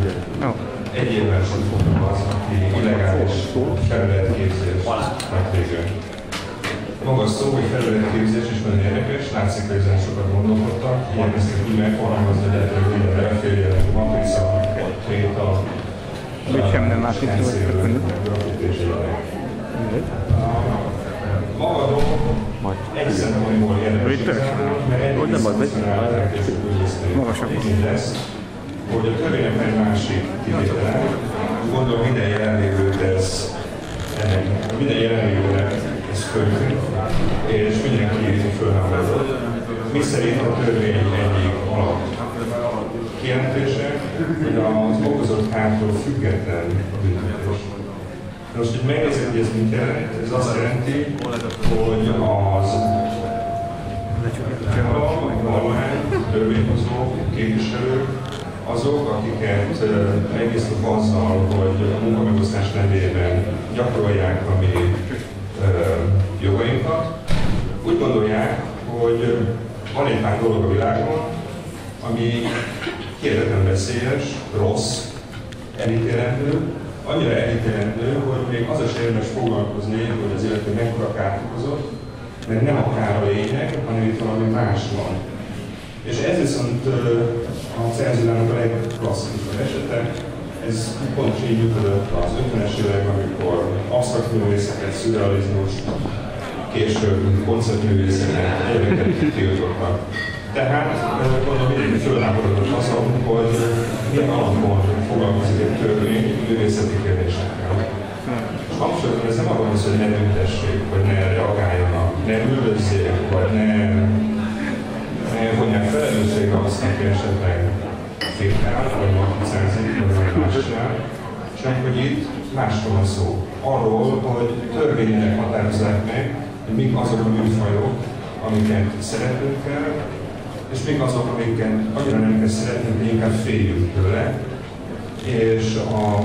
Egy évvel fognak az, aki illegális felületképzést megvégül. Maga a szó, hogy felületképzés is nagyon érdekes, látszik, hogy ezen sokat gondolkodtak, igyekeztek úgy megfogalmazni, hogy lehetőleg minden beleférjen, a matrica, tréta, maga a dolog egy szempontból érdekes, mert egy szempontból lesz, hogy a törvénynek egy másik kivétele, gondolom minden jelenlévőt ez fölül, és mindenki fölháborodott. Mi szerint a törvény egyik alap kijelentése, hogy az okozott kártól független büntetés. Most, hogy megnézzük, hogy ez mit jelent, ez azt jelenti, hogy az kormány, törvényhozók, képviselők, azok, akiket megbíztuk azzal, hogy a munkamegosztás nevében gyakorolják a mi jogainkat, úgy gondolják, hogy van egy pár dolog a világon, ami hihetetlen veszélyes, rossz, elítélendő, annyira elítélendő, hogy még az is érdemes foglalkozni, hogy az illető mekkora kárt okozott, mert nem a kár a lényeg, hanem itt valami más van. És ez viszont a cerzulának a legklasszikusabb esete, ez pontosan így működött az 50-es évek, amikor absztrakt művészeket, szürrealizmus, később koncertművészeket, egyébként tiltottak. Tehát mondom, mindenki fölháborodott azon, hogy milyen alapon foglalkozik egy törvény művészeti kérdésekkel. És hangsúlyozom, ez nem arról van szó, hogy ne büntessék, vagy ne reagáljanak, ne üldözzék, vagy ne vonják felelősségre azt, aki esetleg fékál, vagy matricázik, vagy mással, csak hogy itt másról van szó. Arról, hogy törvények határozzák meg, hogy mik azok a műfajok, amiket szeretnünk kell, és mik azok, amiket annyira nem kell szeretnünk, hogy inkább féljünk tőle, és a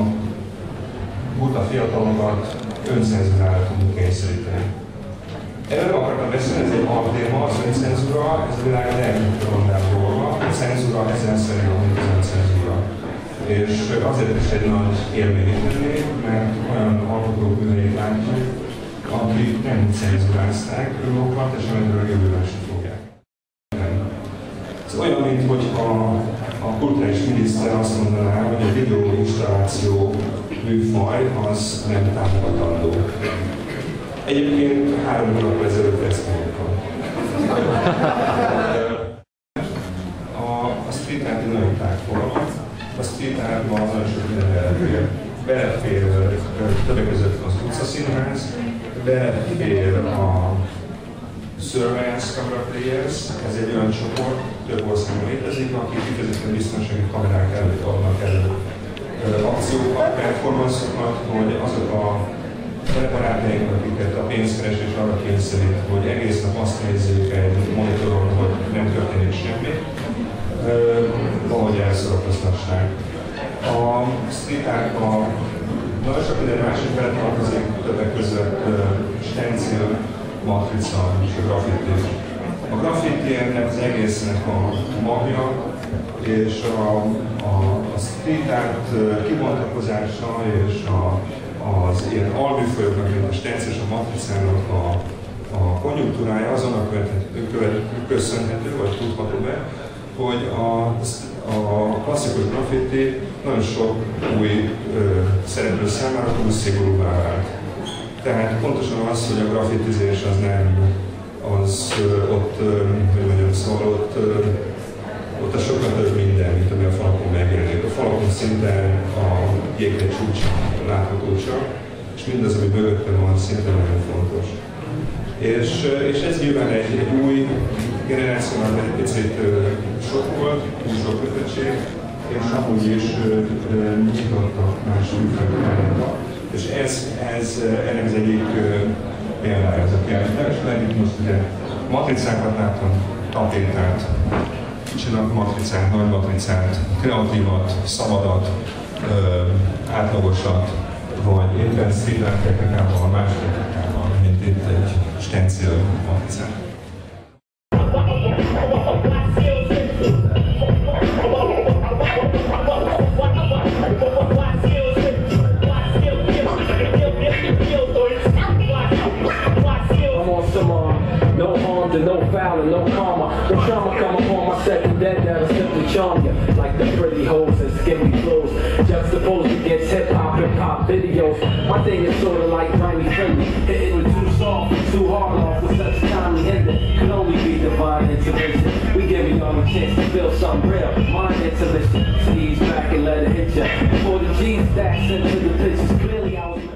buta fiatalokat öncenzurára tudunk kényszeríteni. Erről akartam beszélni, ez egy alaptéma, az öncenzúra, ez a világ legmondább dolga. A cenzúra ezerszer jobb, mint az öncenzúra. És azért is egy nagy élmény tenni, mert olyan alkotók műveit látjuk, akik nem cenzurázták önmagukat, és amelyről jövőben sem fogják. Ez olyan, mint hogyha a kulturális miniszter azt mondaná, hogy a videóinstalláció műfaj az nem támogatandó. Egyébként 3 hónappal ezelőtt ezt mondtam. A street art egy nagyon tág fogalmat. A street artban nagyon sok minden belefér. Belefér többek között az utcaszínház, belefér a Surveillance Camera Players, ez egy olyan csoport, több országban létezik, akik kifejezetten biztonsági kamerák előtt adnak elő akciókat, performanszokat, hogy azok a barátaink, akiket a pénzkeresés arra kényszerít, hogy egész nap azt nézzék egy monitoron, hogy nem történik semmi, valahogy elszorakoztassák. A street artban nagyon sok minden másik beletartozik, többek között stencil, matrica és a graffiti. A graffiti ennek az egésznek a magja, és a street art kibontakozása és az ilyen alműfajoknak, mint a stencil és a matricának a konjunktúrája azonnak köszönhető, vagy tudható be, hogy a klasszikus graffiti nagyon sok új szereplő számára túl szigorúvá vált. Tehát pontosan az, hogy a graffitizés az nem, az ott, hogy mondjam, szóval ott a sokkal több minden, mint ami a falakon megjelenik. A falakon szinte a jégre csúcs látható csak, és mindaz, ami mögöttem van, szinte nagyon fontos. És ez nyilván egy új generációnak egy picit sok volt, túl sok kötöttség, és amúgy is nyitottak más műfajokra. És ennek az egyik példája ez a kiállítás. Lenni most ugye matricákat láttam, tapétát, csinálnak matricát, nagy matricát, kreatívat, szabadat, átlagosat, vagy éppen street art technikával, más technikával, mint itt egy stencil matricát. something real. My intuition, sneeze back and let it hit ya. Before the G stacks into the pictures, clearly I was